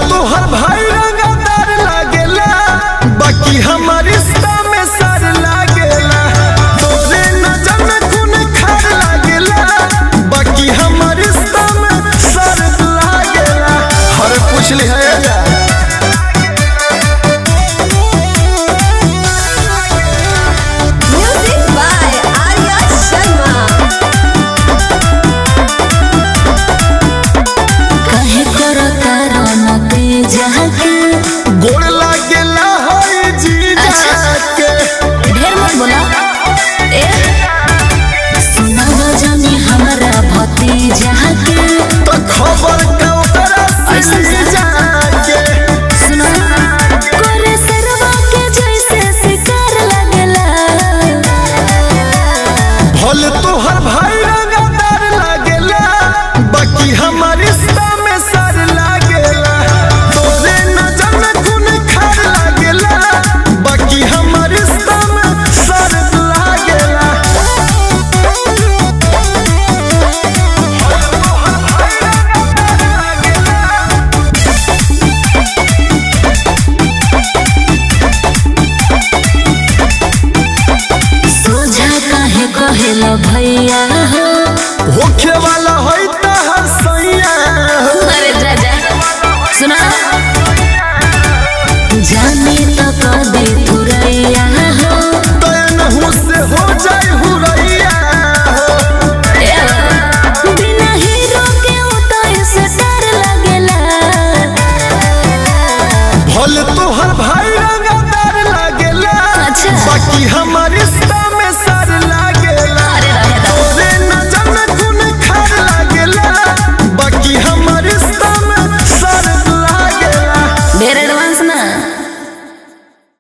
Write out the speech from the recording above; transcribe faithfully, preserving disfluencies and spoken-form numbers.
तोहर भाई रंगदार लागेला, बाकी हमार रिश्ता में सर लागेला। तोरे नजर में खून खार लागेला, बाकी हमार रिश्ता में सर लागेला। हर पूछ ली है गोड़ लागेला है जी जाके। ढेर मत बोला ए सुनावा जानी हमरा भतीजा के तो खबर का ओकरा से जाके। सुना करे सरवा के जैसे शिकार लागेला। भले तोहर भाई रंगदार लागेला, बाकी हमार रिश्ता में सर लागेला। तोरे नजर में खून खार लागेला, बाकी हमार रिश्ता में सर लागेला। सोझा काहे कहेला भैया हो, होखे वाला है तहर सैया हो। अरे जा जा सुना जाने तो कदे तुरैया हो। तैनहु से हो जाए हुरैया हो। बिना हीरो के उतार से डर लगेला। भले तोहर भाई रंगदार लागेला, अच्छा। बाकी हमार रिश्ता में सर लागेला।